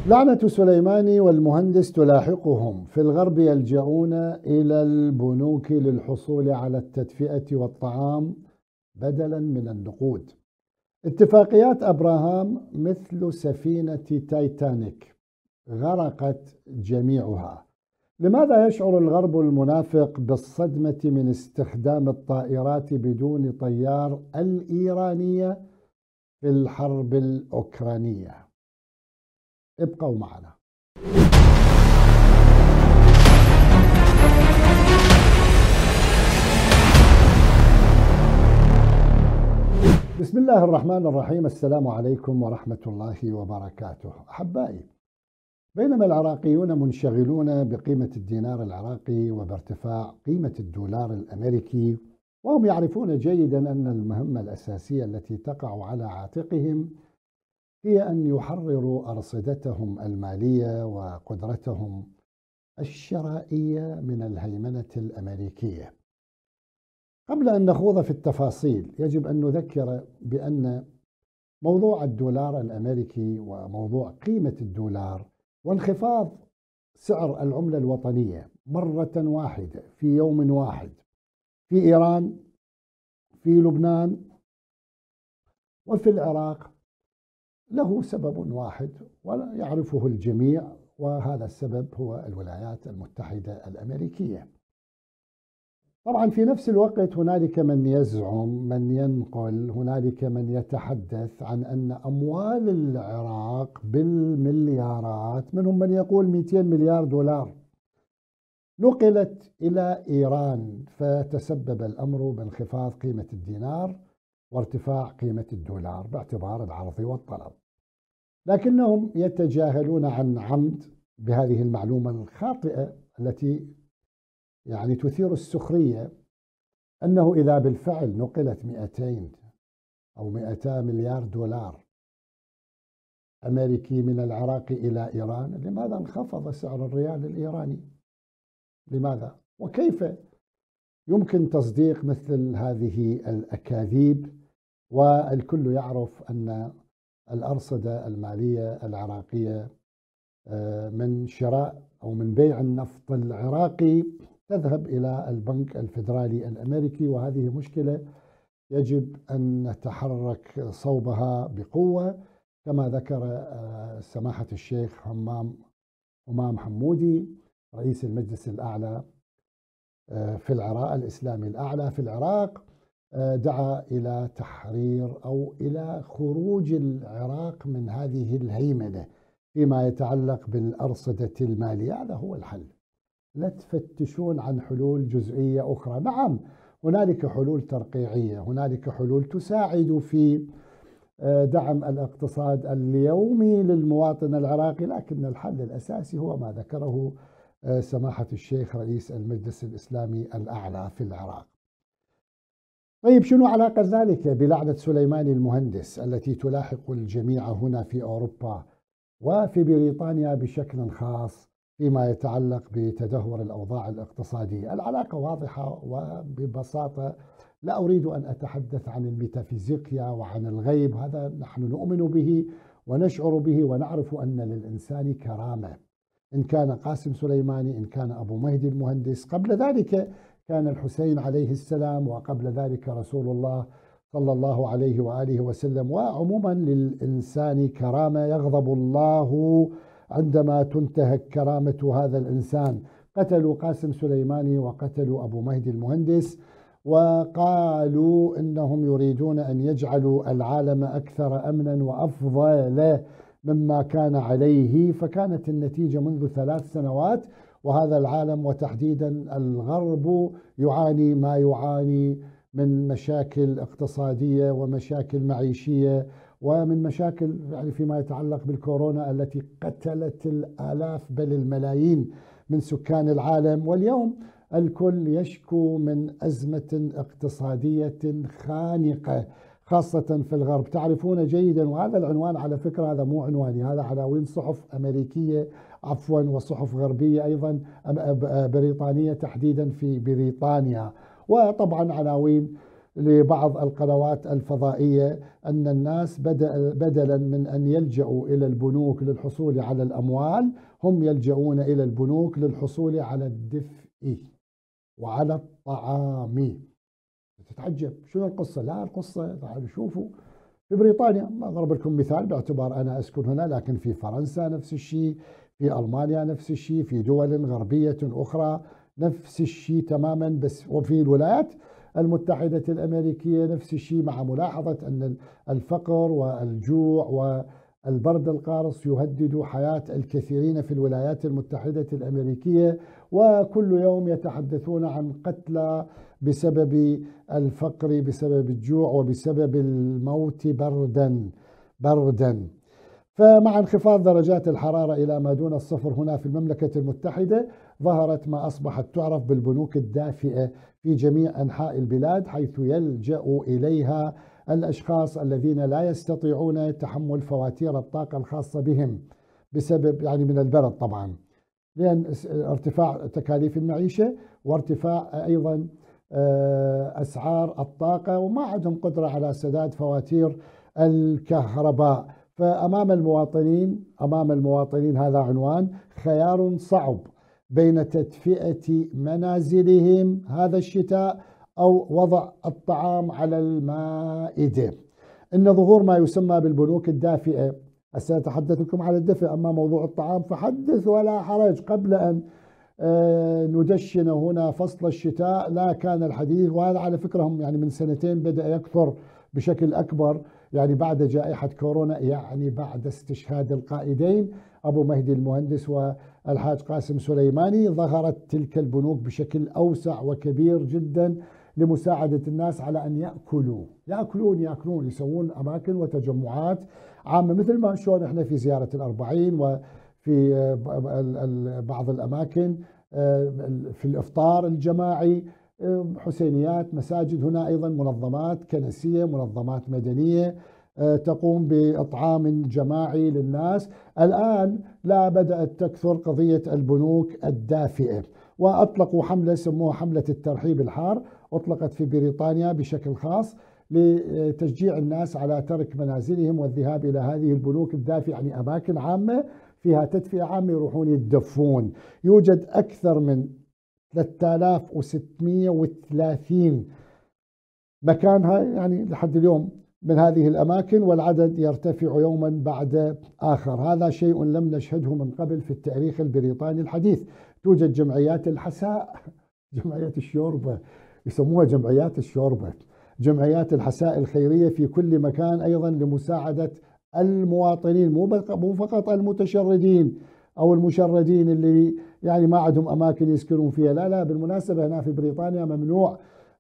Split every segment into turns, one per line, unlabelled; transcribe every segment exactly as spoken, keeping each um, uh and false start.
لعنة سليماني والمهندس تلاحقهم، في الغرب يلجؤون إلى البنوك للحصول على التدفئة والطعام بدلا من النقود. اتفاقيات أبراهام مثل سفينة تايتانيك غرقت جميعها. لماذا يشعر الغرب المنافق بالصدمة من استخدام الطائرات بدون طيار الإيرانية في الحرب الأوكرانية؟ ابقوا معنا. بسم الله الرحمن الرحيم. السلام عليكم ورحمة الله وبركاته. أحبائي، بينما العراقيون منشغلون بقيمة الدينار العراقي وبارتفاع قيمة الدولار الأمريكي، وهم يعرفون جيدا أن المهمة الأساسية التي تقع على عاتقهم هي أن يحرروا أرصدتهم المالية وقدرتهم الشرائية من الهيمنة الأمريكية. قبل أن نخوض في التفاصيل، يجب أن نذكر بأن موضوع الدولار الأمريكي وموضوع قيمة الدولار وانخفاض سعر العملة الوطنية مرة واحدة في يوم واحد في إيران، في لبنان، وفي العراق له سبب واحد ولا يعرفه الجميع، وهذا السبب هو الولايات المتحدة الأمريكية. طبعا في نفس الوقت هنالك من يزعم، من ينقل، هنالك من يتحدث عن أن أموال العراق بالمليارات، منهم من يقول مئتين مليار دولار، نقلت إلى إيران، فتسبب الأمر بانخفاض قيمة الدينار وارتفاع قيمة الدولار باعتبار العرض والطلب. لكنهم يتجاهلون عن عمد بهذه المعلومة الخاطئة التي يعني تثير السخرية، أنه إذا بالفعل نقلت مئتين أو مئتا مليار دولار أمريكي من العراق إلى إيران، لماذا انخفض سعر الريال الإيراني؟ لماذا؟ وكيف يمكن تصديق مثل هذه الأكاذيب؟ والكل يعرف أن الأرصدة المالية العراقية من شراء أو من بيع النفط العراقي تذهب إلى البنك الفيدرالي الأمريكي، وهذه مشكلة يجب أن نتحرك صوبها بقوة، كما ذكر سماحة الشيخ همام همام حمودي رئيس المجلس الأعلى في العراق الإسلامي الأعلى في العراق. دعا إلى تحرير أو إلى خروج العراق من هذه الهيمنة فيما يتعلق بالأرصدة المالية. هذا هو الحل. لا تفتشون عن حلول جزئية أخرى. نعم، هنالك حلول ترقيعية، هنالك حلول تساعد في دعم الاقتصاد اليومي للمواطن العراقي، لكن الحل الأساسي هو ما ذكره سماحة الشيخ رئيس المجلس الإسلامي الأعلى في العراق. طيب، شنو علاقة ذلك بلعنة سليماني المهندس التي تلاحق الجميع هنا في أوروبا وفي بريطانيا بشكل خاص فيما يتعلق بتدهور الأوضاع الاقتصادية؟ العلاقة واضحة وببساطة. لا أريد أن أتحدث عن الميتافيزيقيا وعن الغيب، هذا نحن نؤمن به ونشعر به ونعرف أن للإنسان كرامة. إن كان قاسم سليماني، إن كان أبو مهدي المهندس، قبل ذلك كان الحسين عليه السلام، وقبل ذلك رسول الله صلى الله عليه وآله وسلم. وعموما للإنسان كرامة، يغضب الله عندما تنتهك كرامة هذا الإنسان. قتلوا قاسم سليماني وقتلوا أبو مهدي المهندس، وقالوا إنهم يريدون أن يجعلوا العالم أكثر أمنا وأفضل مما كان عليه، فكانت النتيجة منذ ثلاث سنوات وهذا العالم وتحديدا الغرب يعاني ما يعاني من مشاكل اقتصادية ومشاكل معيشية ومن مشاكل يعني فيما يتعلق بالكورونا التي قتلت الآلاف بل الملايين من سكان العالم. واليوم الكل يشكو من أزمة اقتصادية خانقة خاصة في الغرب. تعرفون جيدا، وهذا العنوان على فكرة هذا مو عنواني، هذا عناوين صحف أمريكية عفوا وصحف غربية أيضا بريطانية تحديدا في بريطانيا، وطبعا عناوين لبعض القنوات الفضائية أن الناس بدلا من أن يلجأوا إلى البنوك للحصول على الأموال هم يلجؤون إلى البنوك للحصول على الدفء وعلى الطعام. تتعجب شنو القصة؟ لا القصة تعالوا شوفوا في بريطانيا، أضرب لكم مثال باعتبار أنا أسكن هنا، لكن في فرنسا نفس الشيء، في ألمانيا نفس الشيء، في دول غربية أخرى نفس الشيء تماما، بس وفي الولايات المتحدة الأمريكية نفس الشيء، مع ملاحظة أن الفقر والجوع والبرد القارص يهدد حياة الكثيرين في الولايات المتحدة الأمريكية، وكل يوم يتحدثون عن قتلى بسبب الفقر، بسبب الجوع، وبسبب الموت بردا بردا. فمع انخفاض درجات الحرارة إلى ما دون الصفر هنا في المملكة المتحدة، ظهرت ما أصبحت تعرف بالبنوك الدافئة في جميع أنحاء البلاد، حيث يلجأ إليها الأشخاص الذين لا يستطيعون تحمل فواتير الطاقة الخاصة بهم بسبب يعني من البرد طبعا، لأن ارتفاع تكاليف المعيشة وارتفاع أيضا أسعار الطاقة، وما عندهم قدرة على سداد فواتير الكهرباء. فأمام المواطنين أمام المواطنين هذا عنوان: خيار صعب بين تدفئة منازلهم هذا الشتاء أو وضع الطعام على المائدة. إن ظهور ما يسمى بالبنوك الدافئة، سأتحدث لكم على الدفء، أما موضوع الطعام فحدث ولا حرج. قبل أن ندشن هنا فصل الشتاء لا كان الحديث، وهذا على فكرة هم يعني من سنتين بدأ يكثر بشكل أكبر، يعني بعد جائحة كورونا، يعني بعد استشهاد القائدين أبو مهدي المهندس والحاج قاسم سليماني، ظهرت تلك البنوك بشكل أوسع وكبير جدا لمساعدة الناس على أن يأكلوا يأكلون يأكلون يسوون أماكن وتجمعات عامة، مثل ما شلون إحنا في زيارة الأربعين وفي بعض الأماكن في الإفطار الجماعي، حسينيات، مساجد، هنا أيضا منظمات كنسية، منظمات مدنية تقوم بإطعام جماعي للناس. الآن لا بدأت تكثر قضية البنوك الدافئة، وأطلقوا حملة سموها حملة الترحيب الحار، أطلقت في بريطانيا بشكل خاص لتشجيع الناس على ترك منازلهم والذهاب إلى هذه البنوك الدافئة، يعني أماكن عامة فيها تدفئة عامة يروحون يتدفون. يوجد أكثر من ثلاثة آلاف وستمئة وثلاثين مكانها يعني لحد اليوم من هذه الأماكن، والعدد يرتفع يوما بعد آخر. هذا شيء لم نشهده من قبل في التاريخ البريطاني الحديث. توجد جمعيات الحساء، جمعيات الشوربة يسموها جمعيات الشوربة، جمعيات الحساء الخيرية في كل مكان أيضا لمساعدة المواطنين، مو فقط المتشردين أو المشردين اللي يعني ما عندهم أماكن يسكنون فيها. لا لا بالمناسبة هنا في بريطانيا ممنوع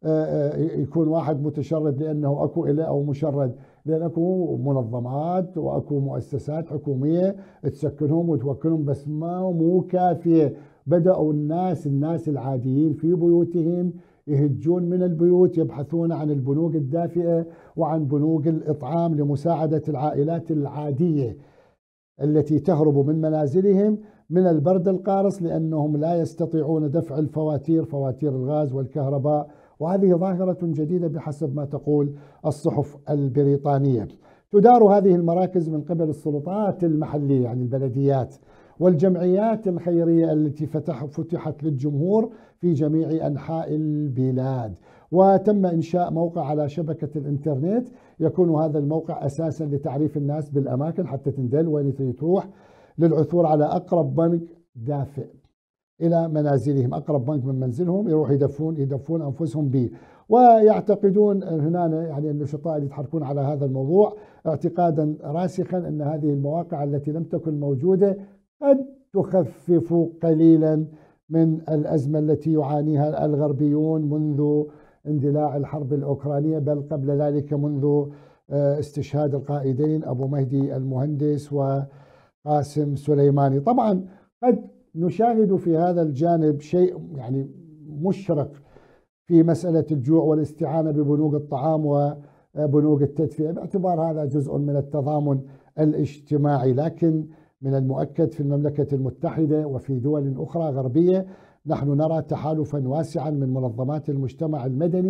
يكون واحد متشرد لأنه أكو إله أو مشرد، لأن أكو منظمات وأكو مؤسسات حكومية تسكنهم وتوكلهم، بس ما مو كافية. بدأوا الناس الناس العاديين في بيوتهم يهجون من البيوت، يبحثون عن البنوك الدافئة وعن بنوك الإطعام لمساعدة العائلات العادية التي تهرب من منازلهم من البرد القارص، لأنهم لا يستطيعون دفع الفواتير، فواتير الغاز والكهرباء. وهذه ظاهرة جديدة بحسب ما تقول الصحف البريطانية. تدار هذه المراكز من قبل السلطات المحلية يعني البلديات والجمعيات الخيرية التي فتح فتحت للجمهور في جميع أنحاء البلاد، وتم إنشاء موقع على شبكة الإنترنت يكون هذا الموقع أساسا لتعريف الناس بالأماكن حتى تندل وين تروح للعثور على أقرب بنك دافئ إلى منازلهم، أقرب بنك من منزلهم يروح يدفون يدفون أنفسهم به. ويعتقدون هنا يعني النشطاء اللي يتحركون على هذا الموضوع اعتقادا راسخا أن هذه المواقع التي لم تكن موجودة قد تخفف قليلا من الأزمة التي يعانيها الغربيون منذ اندلاع الحرب الأوكرانية، بل قبل ذلك منذ استشهاد القائدين أبو مهدي المهندس وقاسم سليماني. طبعا قد نشاهد في هذا الجانب شيء يعني مشرق في مسألة الجوع والاستعانة ببنوك الطعام وبنوك التدفئة، باعتبار هذا جزء من التضامن الاجتماعي. لكن من المؤكد في المملكة المتحدة وفي دول أخرى غربية نحن نرى تحالفا واسعا من منظمات المجتمع المدني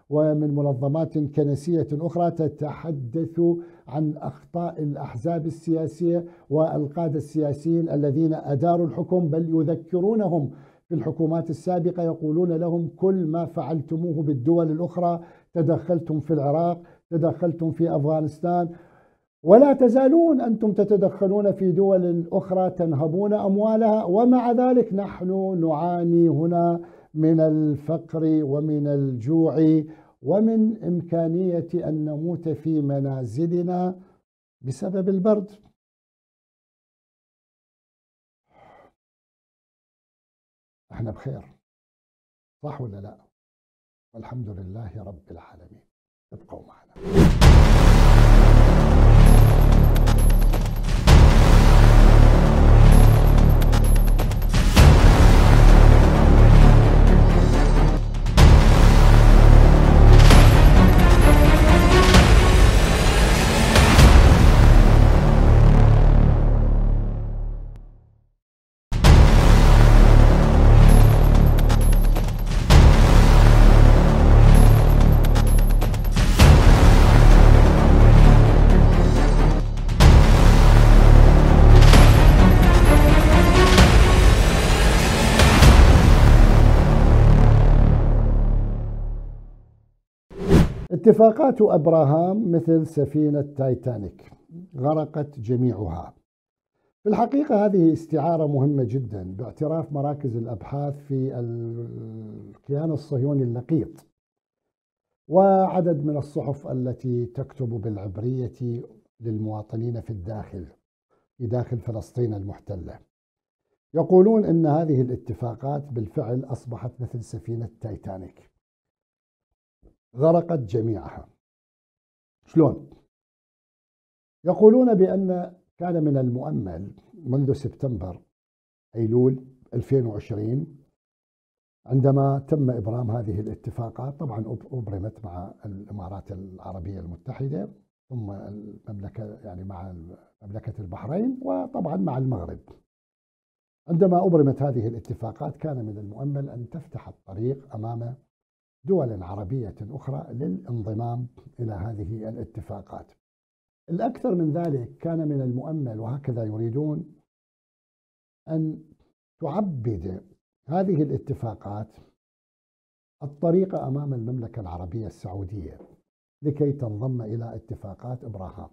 ومن منظمات كنسية أخرى تتحدث عن أخطاء الأحزاب السياسية والقادة السياسيين الذين أداروا الحكم، بل يذكرونهم في الحكومات السابقة، يقولون لهم كل ما فعلتموه بالدول الأخرى، تدخلتم في العراق، تدخلتم في أفغانستان، ولا تزالون أنتم تتدخلون في دول أخرى تنهبون أموالها، ومع ذلك نحن نعاني هنا من الفقر ومن الجوع ومن إمكانية أن نموت في منازلنا بسبب البرد. احنا بخير، صح ولا لا؟ والحمد لله رب العالمين. ابقوا معنا. اتفاقات أبراهام مثل سفينة تايتانيك غرقت جميعها. في الحقيقة هذه استعارة مهمة جدا باعتراف مراكز الأبحاث في الكيان الصهيوني اللقيط وعدد من الصحف التي تكتب بالعبرية للمواطنين في الداخل في داخل فلسطين المحتلة. يقولون أن هذه الاتفاقات بالفعل أصبحت مثل سفينة تايتانيك، غرقت جميعها. شلون؟ يقولون بأن كان من المؤمل منذ سبتمبر أيلول ألفين وعشرين عندما تم إبرام هذه الاتفاقات، طبعا أبرمت مع الإمارات العربية المتحدة ثم المملكة يعني مع مملكة البحرين وطبعا مع المغرب. عندما أبرمت هذه الاتفاقات كان من المؤمل أن تفتح الطريق أمام دول عربية أخرى للانضمام إلى هذه الاتفاقات. الأكثر من ذلك كان من المؤمل وهكذا يريدون أن تعبد هذه الاتفاقات الطريق أمام المملكة العربية السعودية لكي تنضم إلى اتفاقات إبراهام.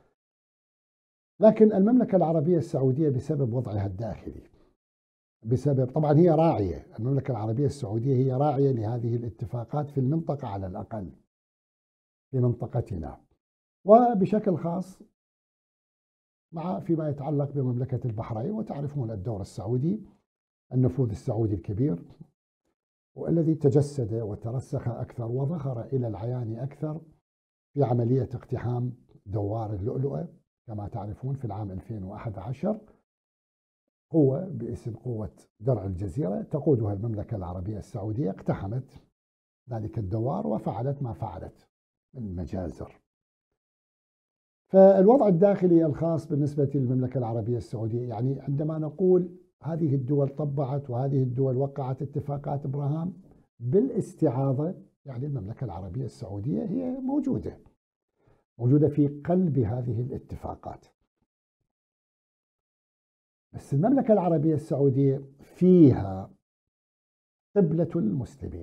لكن المملكة العربية السعودية بسبب وضعها الداخلي، بسبب طبعا هي راعية، المملكة العربية السعودية هي راعية لهذه الاتفاقات في المنطقة على الأقل في منطقتنا، وبشكل خاص مع فيما يتعلق بمملكة البحرين. وتعرفون الدور السعودي، النفوذ السعودي الكبير والذي تجسد وترسخ أكثر وظهر إلى العيان أكثر في عملية اقتحام دوار اللؤلؤة كما تعرفون في العام ألفين وأحد عشر. قوة باسم قوة درع الجزيرة تقودها المملكة العربية السعودية اقتحمت ذلك الدوار وفعلت ما فعلت من مجازر. فالوضع الداخلي الخاص بالنسبة للمملكة العربية السعودية، يعني عندما نقول هذه الدول طبعت وهذه الدول وقعت اتفاقات إبراهام بالاستعاضة، يعني المملكة العربية السعودية هي موجودة موجودة في قلب هذه الاتفاقات. بس المملكة العربية السعودية فيها قبلة المسلمين،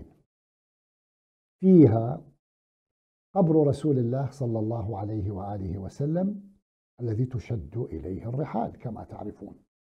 فيها قبر رسول الله صلى الله عليه وآله وسلم الذي تشد إليه الرحال كما تعرفون.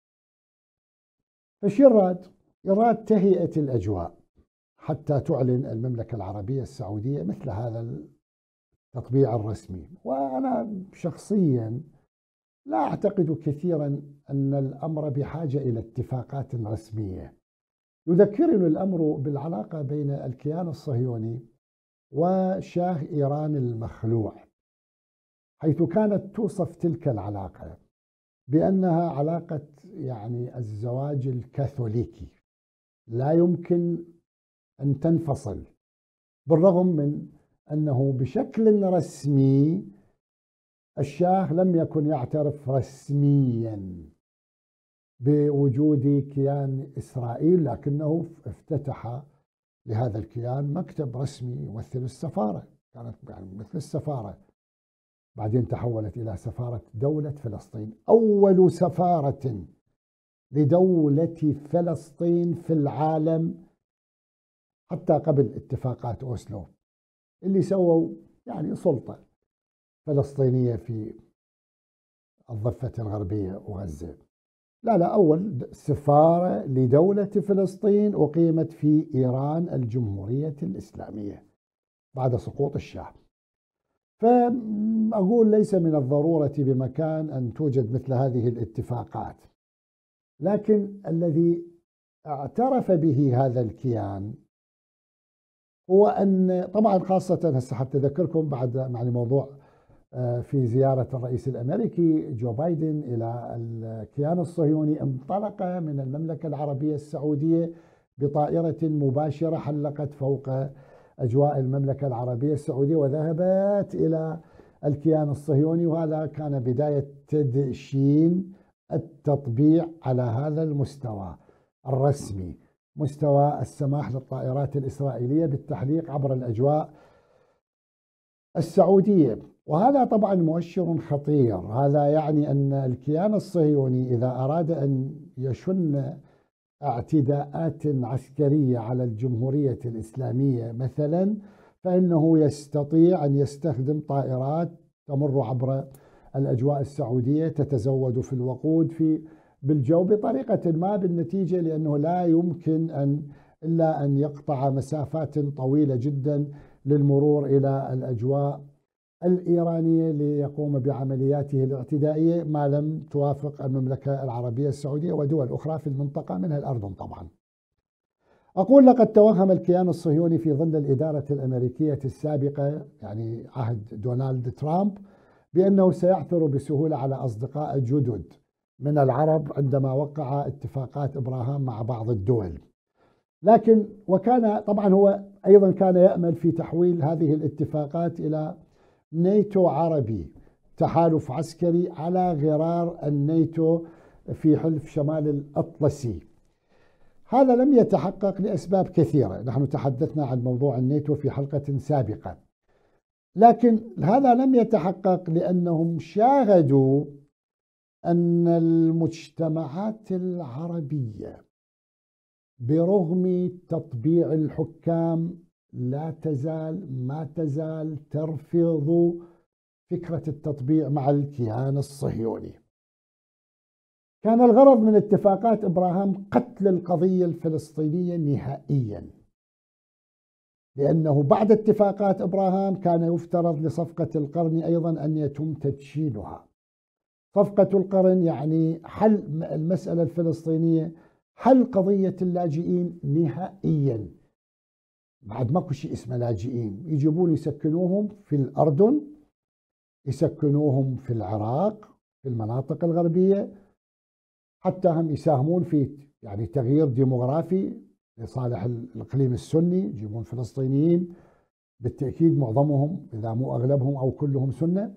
فش يراد؟ يراد تهيئة الأجواء حتى تعلن المملكة العربية السعودية مثل هذا التطبيع الرسمي. وأنا شخصيا لا أعتقد كثيرا أن الأمر بحاجة إلى اتفاقات رسمية. يذكرني الأمر بالعلاقة بين الكيان الصهيوني وشاه إيران المخلوع، حيث كانت توصف تلك العلاقة بأنها علاقة يعني الزواج الكاثوليكي، لا يمكن أن تنفصل، بالرغم من أنه بشكل رسمي الشاه لم يكن يعترف رسميا بوجود كيان إسرائيل، لكنه افتتح لهذا الكيان مكتب رسمي يمثل السفارة، كانت يعني مثل السفارة، بعدين تحولت إلى سفارة دولة فلسطين، أول سفارة لدولة فلسطين في العالم حتى قبل اتفاقات أوسلو اللي سووا يعني سلطة فلسطينية في الضفة الغربية وغزة. لا لا أول سفارة لدولة فلسطين أقيمت في إيران الجمهورية الإسلامية بعد سقوط الشاه. فأقول ليس من الضرورة بمكان أن توجد مثل هذه الاتفاقات، لكن الذي اعترف به هذا الكيان هو أن طبعا خاصة هسه حتى أذكركم بعد يعني موضوع في زيارة الرئيس الأمريكي جو بايدن إلى الكيان الصهيوني، انطلق من المملكة العربية السعودية بطائرة مباشرة حلقت فوق أجواء المملكة العربية السعودية وذهبت إلى الكيان الصهيوني، وهذا كان بداية تدشين التطبيع على هذا المستوى الرسمي، مستوى السماح للطائرات الإسرائيلية بالتحليق عبر الأجواء السعودية. وهذا طبعا مؤشر خطير، هذا يعني أن الكيان الصهيوني إذا أراد أن يشن اعتداءات عسكرية على الجمهورية الإسلامية مثلا، فإنه يستطيع أن يستخدم طائرات تمر عبر الأجواء السعودية تتزود في الوقود في بالجو بطريقة ما، بالنتيجة لأنه لا يمكن أن إلا أن يقطع مسافات طويلة جدا للمرور إلى الأجواء الإيرانية ليقوم بعملياته الاعتدائية ما لم توافق المملكة العربية السعودية ودول أخرى في المنطقة منها الأردن طبعا. أقول لقد توهم الكيان الصهيوني في ظل الإدارة الأمريكية السابقة يعني عهد دونالد ترامب بأنه سيعثر بسهولة على أصدقاء جدد من العرب عندما وقع اتفاقات إبراهام مع بعض الدول، لكن وكان طبعا هو أيضا كان يأمل في تحويل هذه الاتفاقات إلى ناتو عربي، تحالف عسكري على غرار الناتو في حلف شمال الأطلسي. هذا لم يتحقق لأسباب كثيرة، نحن تحدثنا عن موضوع الناتو في حلقة سابقة، لكن هذا لم يتحقق لأنهم شاهدوا أن المجتمعات العربية برغم تطبيع الحكام لا تزال ما تزال ترفض فكرة التطبيع مع الكيان الصهيوني. كان الغرض من اتفاقات إبراهام قتل القضية الفلسطينية نهائيا، لأنه بعد اتفاقات إبراهام كان يفترض لصفقة القرن أيضا أن يتم تدشينها. صفقة القرن يعني حل المسألة الفلسطينية، حل قضية اللاجئين نهائيا، بعد ماكو شيء اسمه لاجئين، يجيبون يسكنوهم في الأردن، يسكنوهم في العراق في المناطق الغربية، حتى هم يساهمون في يعني تغيير ديموغرافي لصالح الإقليم السني، يجيبون فلسطينيين بالتأكيد معظمهم إذا مو أغلبهم أو كلهم سنة،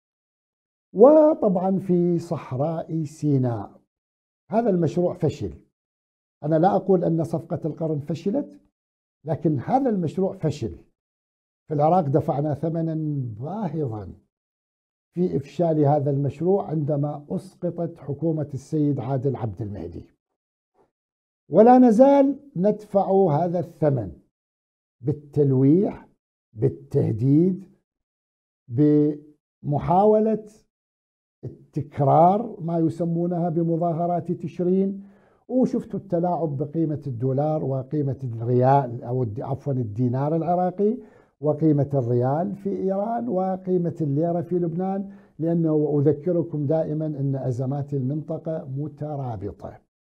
وطبعا في صحراء سيناء. هذا المشروع فشل. أنا لا أقول أن صفقة القرن فشلت، لكن هذا المشروع فشل. في العراق دفعنا ثمنا باهظا في إفشال هذا المشروع عندما أسقطت حكومة السيد عادل عبد المهدي، ولا نزال ندفع هذا الثمن بالتلويح، بالتهديد، بمحاولة التكرار ما يسمونها بمظاهرات تشرين. وشفتوا التلاعب بقيمة الدولار وقيمة الريال أو عفوا الدينار العراقي وقيمة الريال في إيران وقيمة الليرة في لبنان، لأنه أذكركم دائما أن أزمات المنطقة مترابطة.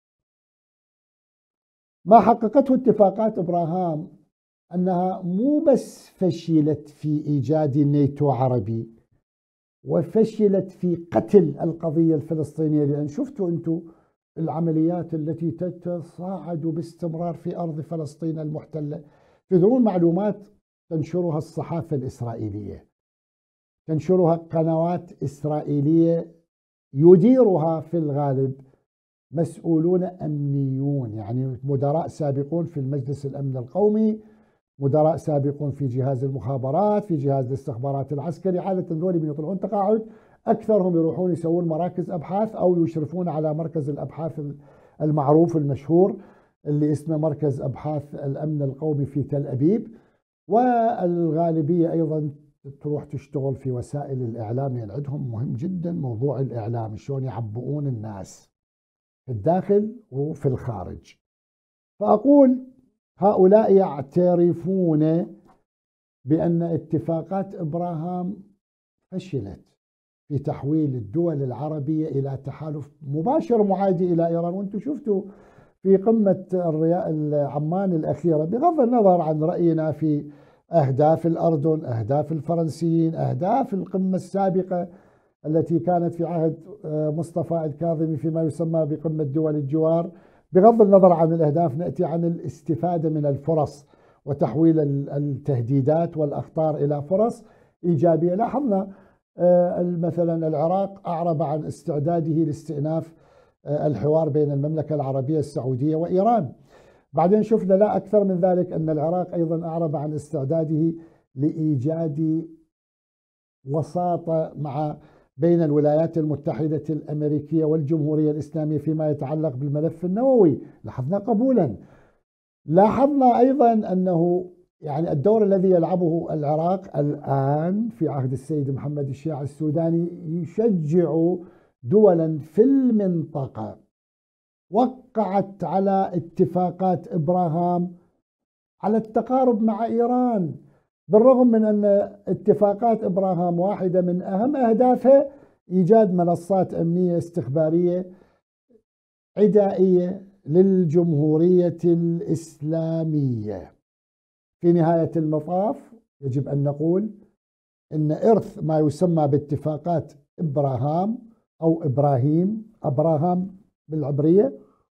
ما حققته اتفاقات إبراهام أنها مو بس فشلت في إيجاد ناتو عربي، وفشلت في قتل القضية الفلسطينية، لأن شفتوا أنتم العمليات التي تتصاعد باستمرار في أرض فلسطين المحتلة. تدرون معلومات تنشرها الصحافة الإسرائيلية، تنشرها قنوات إسرائيلية يديرها في الغالب مسؤولون أمنيون، يعني مدراء سابقون في المجلس الأمن القومي، مدراء سابقون في جهاز المخابرات، في جهاز الاستخبارات العسكري. عادة ذولي من يطلعون تقاعد أكثرهم يروحون يسوون مراكز أبحاث أو يشرفون على مركز الأبحاث المعروف المشهور اللي اسمه مركز أبحاث الأمن القومي في تل أبيب. والغالبية أيضا تروح تشتغل في وسائل الإعلام، يعني عندهم مهم جدا موضوع الإعلام، شلون يعبؤون الناس في الداخل وفي الخارج. فأقول هؤلاء يعترفون بأن اتفاقات إبراهام فشلت في تحويل الدول العربية إلى تحالف مباشر معادي إلى إيران. وأنتم شفتوا في قمة عمان الأخيرة، بغض النظر عن رأينا في أهداف الأردن، أهداف الفرنسيين، أهداف القمة السابقة التي كانت في عهد مصطفى الكاظمي فيما يسمى بقمة دول الجوار، بغض النظر عن الأهداف نأتي عن الاستفادة من الفرص وتحويل التهديدات والأخطار إلى فرص إيجابية. لاحظنا مثلا العراق أعرب عن استعداده لاستئناف الحوار بين المملكة العربية السعودية وإيران. بعدين شفنا لا أكثر من ذلك أن العراق أيضا أعرب عن استعداده لإيجاد وساطة مع بين الولايات المتحدة الأمريكية والجمهورية الإسلامية فيما يتعلق بالملف النووي. لاحظنا قبولا. لاحظنا أيضا أنه يعني الدور الذي يلعبه العراق الآن في عهد السيد محمد الشياع السوداني يشجع دولا في المنطقة وقعت على اتفاقات إبراهام على التقارب مع إيران، بالرغم من أن اتفاقات إبراهام واحدة من أهم أهدافها إيجاد منصات أمنية استخبارية عدائية للجمهورية الإسلامية. في نهاية المطاف يجب أن نقول أن إرث ما يسمى باتفاقات إبراهام أو إبراهيم، أبراهام بالعبرية،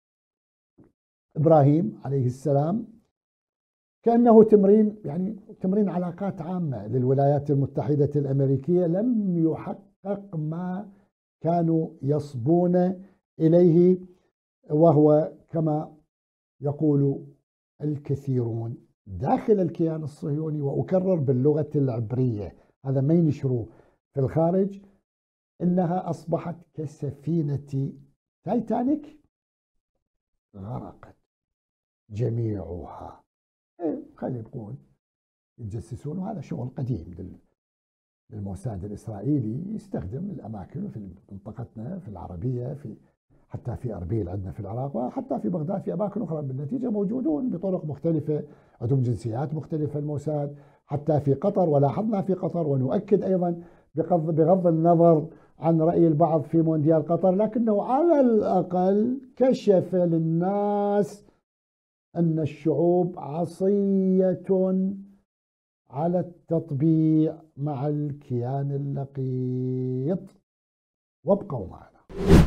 إبراهيم عليه السلام، كأنه تمرين يعني تمرين علاقات عامة للولايات المتحدة الأمريكية، لم يحقق ما كانوا يصبون إليه، وهو كما يقول الكثيرون داخل الكيان الصهيوني، وأكرر باللغة العبرية، هذا ما ينشروه في الخارج، إنها أصبحت كسفينة تايتانيك غرقت جميعها. إيه خلي نقول يتجسسون، وهذا شغل قديم للموساد الإسرائيلي، يستخدم الأماكن في منطقتنا في العربية، في حتى في أربيل عندنا في العراق، وحتى في بغداد في أماكن أخرى، بالنتيجة موجودون بطرق مختلفة، عندهم جنسيات مختلفة الموساد، حتى في قطر، ولاحظنا في قطر، ونؤكد أيضا بغض النظر عن رأي البعض في مونديال قطر، لكنه على الأقل كشف للناس أن الشعوب عصية على التطبيع مع الكيان اللقيط. وابقوا معنا.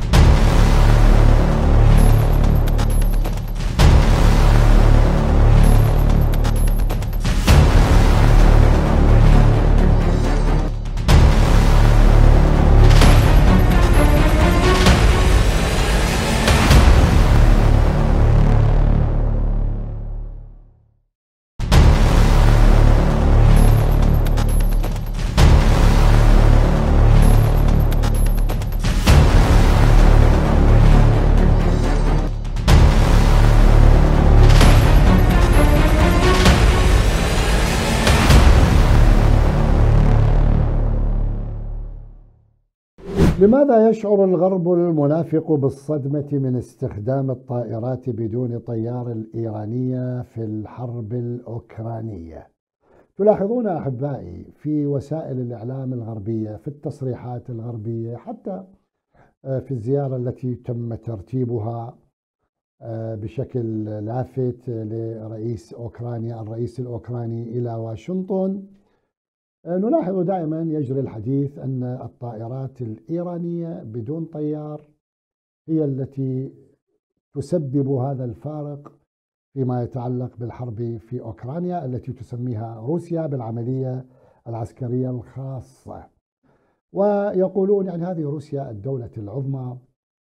لماذا يشعر الغرب المنافق بالصدمة من استخدام الطائرات بدون طيار الإيرانية في الحرب الأوكرانية؟ تلاحظون أحبائي في وسائل الإعلام الغربية، في التصريحات الغربية، حتى في الزيارة التي تم ترتيبها بشكل لافت لرئيس أوكرانيا الرئيس الأوكراني إلى واشنطن، نلاحظ دائما يجري الحديث أن الطائرات الإيرانية بدون طيار هي التي تسبب هذا الفارق فيما يتعلق بالحرب في أوكرانيا التي تسميها روسيا بالعملية العسكرية الخاصة. ويقولون يعني هذه روسيا الدولة العظمى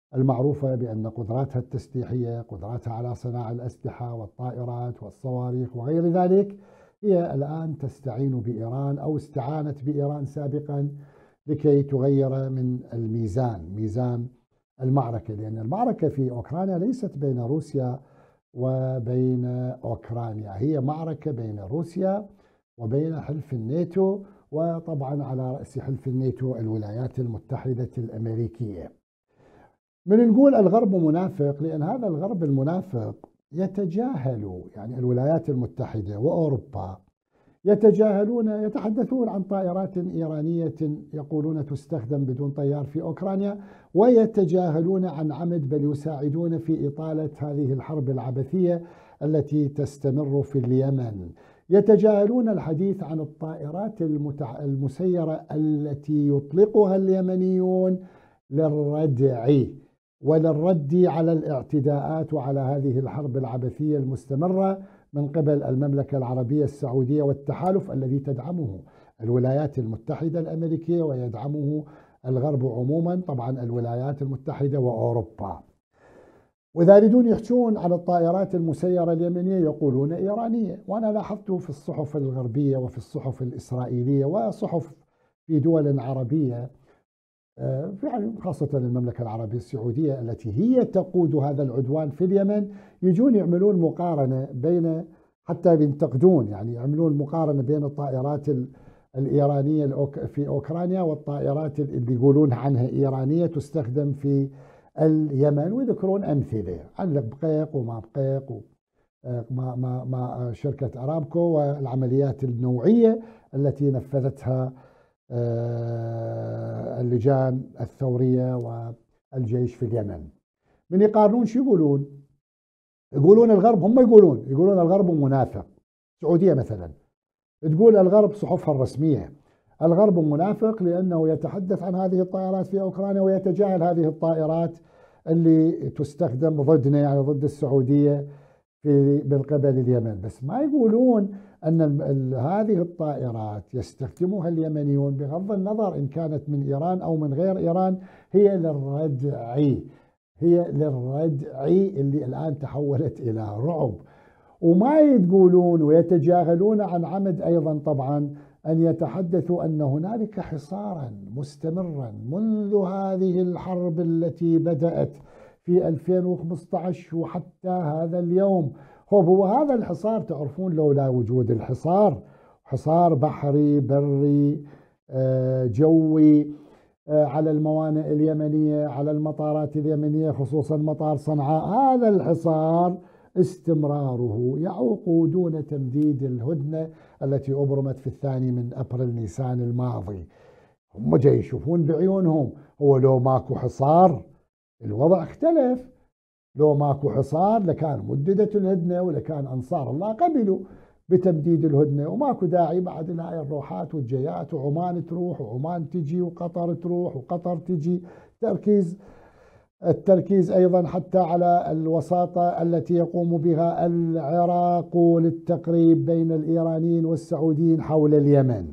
المعروفة بأن قدراتها التسليحية، قدراتها على صناعة الأسلحة والطائرات والصواريخ وغير ذلك، هي الآن تستعين بإيران أو استعانت بإيران سابقا لكي تغير من الميزان، ميزان المعركة، لأن المعركة في أوكرانيا ليست بين روسيا وبين أوكرانيا، هي معركة بين روسيا وبين حلف الناتو، وطبعا على رأس حلف الناتو الولايات المتحدة الأمريكية. من نقول الغرب منافق لأن هذا الغرب المنافق يتجاهل، يعني الولايات المتحدة وأوروبا يتجاهلون، يتحدثون عن طائرات إيرانية يقولون تستخدم بدون طيار في أوكرانيا، ويتجاهلون عن عمد بل يساعدون في إطالة هذه الحرب العبثية التي تستمر في اليمن. يتجاهلون الحديث عن الطائرات المتع... المسيرة التي يطلقها اليمنيون للردع وللرد على الاعتداءات وعلى هذه الحرب العبثية المستمرة من قبل المملكة العربية السعودية والتحالف الذي تدعمه الولايات المتحدة الأمريكية ويدعمه الغرب عموما، طبعا الولايات المتحدة وأوروبا. وإذا يريدون يحجون على الطائرات المسيرة اليمنية يقولون إيرانية، وأنا لاحظت في الصحف الغربية وفي الصحف الإسرائيلية وصحف في دول عربية، يعني خاصة المملكة العربية السعودية التي هي تقود هذا العدوان في اليمن، يجون يعملون مقارنة بين، حتى ينتقدون، يعني يعملون مقارنة بين الطائرات الإيرانية في أوكرانيا والطائرات اللي يقولون عنها إيرانية تستخدم في اليمن، ويذكرون أمثلة عن البقيق وما بقيق وما ما ما شركة أرامكو والعمليات النوعية التي نفذتها اللجان الثورية والجيش في اليمن. من يقارنون شو يقولون؟ يقولون الغرب، هم يقولون يقولون الغرب منافق. السعودية مثلا تقول الغرب صحفها الرسمية الغرب منافق لأنه يتحدث عن هذه الطائرات في أوكرانيا ويتجاهل هذه الطائرات اللي تستخدم ضدنا، يعني ضد السعودية في من قبل اليمن. بس ما يقولون أن هذه الطائرات يستخدمها اليمنيون بغض النظر إن كانت من إيران أو من غير إيران، هي للردع، هي للردع اللي الآن تحولت إلى رعب. وما يتقولون ويتجاهلون عن عمد أيضا طبعا أن يتحدثوا أن هنالك حصارا مستمرا منذ هذه الحرب التي بدأت في ألفين وخمسة عشر وحتى هذا اليوم. هو هذا الحصار تعرفون لولا وجود الحصار، حصار بحري بري جوي على الموانئ اليمنية، على المطارات اليمنية خصوصا مطار صنعاء، هذا الحصار استمراره يعوق دون تمديد الهدنة التي أبرمت في الثاني من أبريل نيسان الماضي. هم جاي يشوفون بعيونهم، هو لو ماكو حصار الوضع اختلف، لو ماكو حصار لكان مددت الهدنة ولكان أنصار الله قبلوا بتمديد الهدنة، وماكو داعي بعد هاي الروحات والجيات، وعمان تروح وعمان تجي وقطر تروح وقطر تجي. تركيز التركيز أيضا حتى على الوساطة التي يقوم بها العراق للتقريب بين الإيرانيين والسعوديين حول اليمن.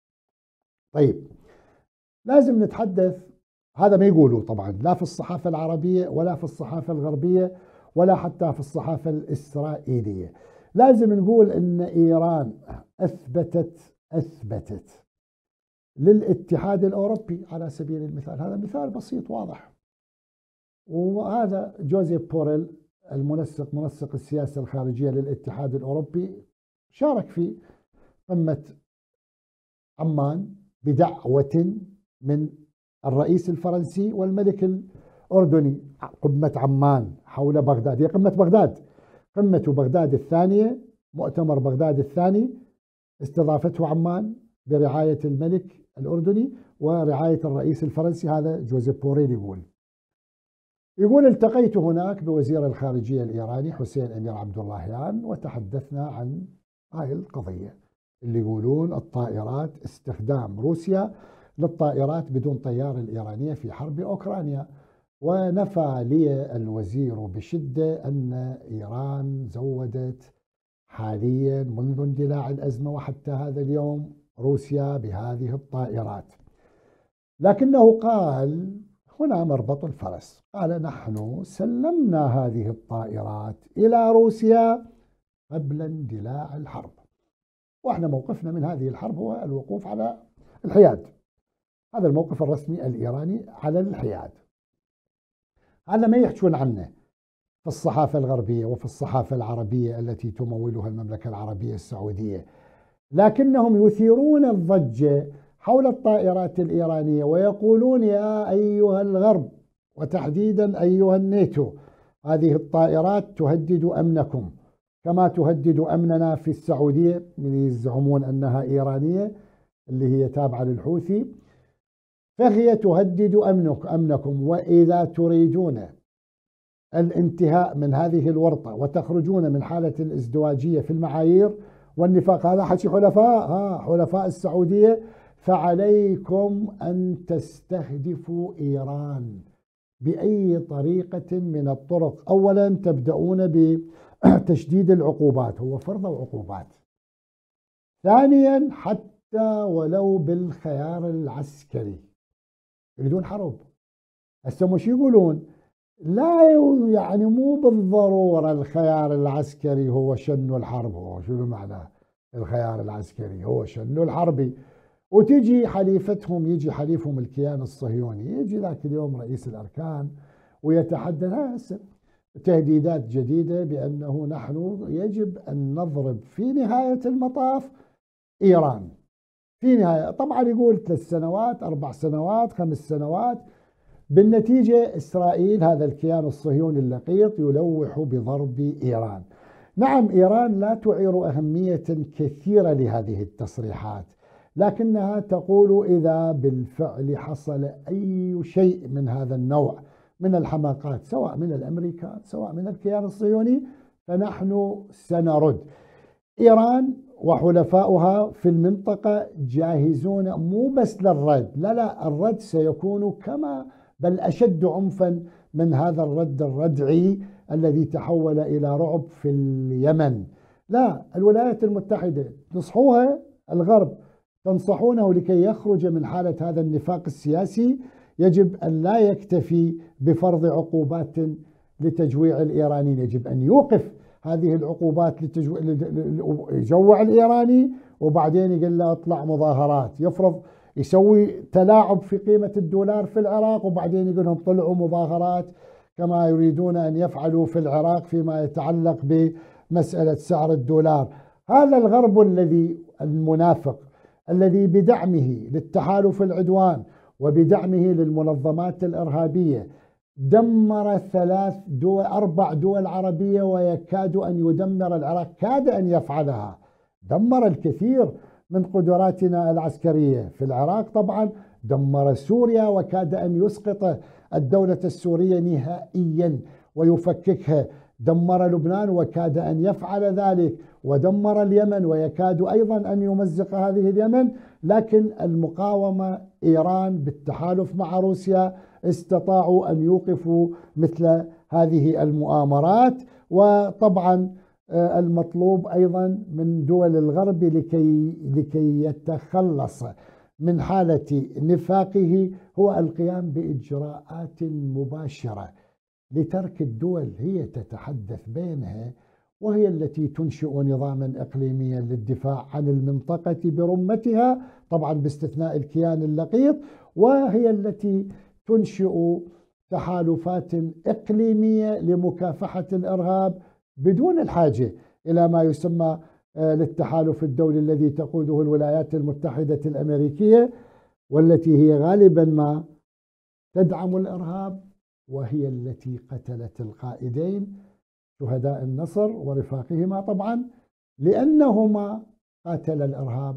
طيب لازم نتحدث، هذا ما يقولوا طبعا لا في الصحافة العربية ولا في الصحافة الغربية ولا حتى في الصحافة الإسرائيلية. لازم نقول أن إيران أثبتت أثبتت للاتحاد الأوروبي على سبيل المثال، هذا مثال بسيط واضح، وهذا جوزيف بوريل المنسق منسق السياسة الخارجية للاتحاد الأوروبي شارك في قمة عمان بدعوة من الرئيس الفرنسي والملك الأردني. قمة عمان حول بغداد، هي قمة بغداد، قمة بغداد الثانية، مؤتمر بغداد الثاني استضافته عمان برعاية الملك الأردني ورعاية الرئيس الفرنسي. هذا جوزيف بوريل يقول يقول التقيت هناك بوزير الخارجية الإيراني حسين أمير عبد اللهيان وتحدثنا عن هاي القضية اللي يقولون الطائرات، استخدام روسيا للطائرات بدون طيار الإيرانية في حرب أوكرانيا. ونفى لي الوزير بشدة أن إيران زودت حاليا منذ اندلاع الأزمة وحتى هذا اليوم روسيا بهذه الطائرات، لكنه قال هنا مربط الفرس. قال: نحن سلمنا هذه الطائرات إلى روسيا قبل اندلاع الحرب، وإحنا موقفنا من هذه الحرب هو الوقوف على الحياد. هذا الموقف الرسمي الإيراني على الحياد. هذا ما يحكون عنه في الصحافة الغربية وفي الصحافة العربية التي تمولها المملكة العربية السعودية، لكنهم يثيرون الضجة حول الطائرات الإيرانية ويقولون: يا أيها الغرب، وتحديدا أيها الناتو، هذه الطائرات تهدد أمنكم كما تهدد أمننا في السعودية، يزعمون أنها إيرانية اللي هي تابعة للحوثي، فهي تهدد أمنك أمنكم، وإذا تريدون الانتهاء من هذه الورطة وتخرجون من حالة الازدواجية في المعايير والنفاق، هذا حكي حلفاء ها حلفاء السعودية، فعليكم أن تستهدفوا إيران بأي طريقة من الطرق. أولا تبدأون بتشديد العقوبات، هو فرض عقوبات. ثانيا حتى ولو بالخيار العسكري، يريدون حرب. هسه مش يقولون لا يعني مو بالضرورة الخيار العسكري هو شن الحرب. هو شنو معناه الخيار العسكري؟ هو شن الحرب. وتجي حليفتهم، يجي حليفهم الكيان الصهيوني، يجي ذاك اليوم رئيس الأركان ويتحدث تهديدات جديدة بأنه نحن يجب أن نضرب في نهاية المطاف إيران. في نهاية طبعا يقول ثلاث سنوات، أربع سنوات، خمس سنوات. بالنتيجة إسرائيل، هذا الكيان الصهيوني اللقيط، يلوح بضرب إيران. نعم، إيران لا تعير أهمية كثيرة لهذه التصريحات، لكنها تقول إذا بالفعل حصل أي شيء من هذا النوع من الحماقات، سواء من الأمريكان سواء من الكيان الصهيوني، فنحن سنرد. إيران وحلفاؤها في المنطقة جاهزون مو بس للرد، لا لا، الرد سيكون كما بل أشد عنفا من هذا الرد الردعي الذي تحول إلى رعب في اليمن. لا، الولايات المتحدة نصحوها، الغرب تنصحونه لكي يخرج من حالة هذا النفاق السياسي. يجب أن لا يكتفي بفرض عقوبات لتجويع الإيرانيين، يجب أن يوقف هذه العقوبات ليجوع الإيراني، وبعدين يقول له اطلع مظاهرات، يفرض يسوي تلاعب في قيمة الدولار في العراق، وبعدين يقول لهم طلعوا مظاهرات كما يريدون أن يفعلوا في العراق فيما يتعلق بمسألة سعر الدولار. هذا الغرب الذي المنافق الذي بدعمه للتحالف العدوان وبدعمه للمنظمات الإرهابية دمر ثلاث دول أربع دول عربية، ويكاد أن يدمر العراق، كاد أن يفعلها. دمر الكثير من قدراتنا العسكرية في العراق، طبعا دمر سوريا وكاد أن يسقط الدولة السورية نهائيا ويفككها، دمر لبنان وكاد أن يفعل ذلك، ودمر اليمن ويكاد أيضا أن يمزق هذه اليمن. لكن المقاومة، إيران بالتحالف مع روسيا، استطاعوا أن يوقفوا مثل هذه المؤامرات. وطبعا المطلوب أيضا من دول الغرب لكي, لكي يتخلص من حالة نفاقه هو القيام بإجراءات مباشرة لترك الدول هي تتحدث بينها، وهي التي تنشئ نظاما إقليميا للدفاع عن المنطقة برمتها، طبعا باستثناء الكيان اللقيط، وهي التي تنشئ تحالفات إقليمية لمكافحة الإرهاب بدون الحاجة إلى ما يسمى للتحالف الدولي الذي تقوده الولايات المتحدة الأمريكية، والتي هي غالبا ما تدعم الإرهاب، وهي التي قتلت القائدين شهداء النصر ورفاقهما، طبعا لأنهما قاتل الإرهاب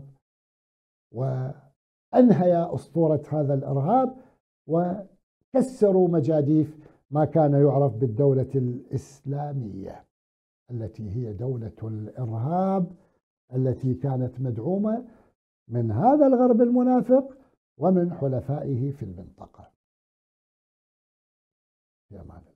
وأنهيا أسطورة هذا الإرهاب وكسروا مجاديف ما كان يعرف بالدولة الإسلامية، التي هي دولة الإرهاب التي كانت مدعومة من هذا الغرب المنافق ومن حلفائه في المنطقة. يا معلم.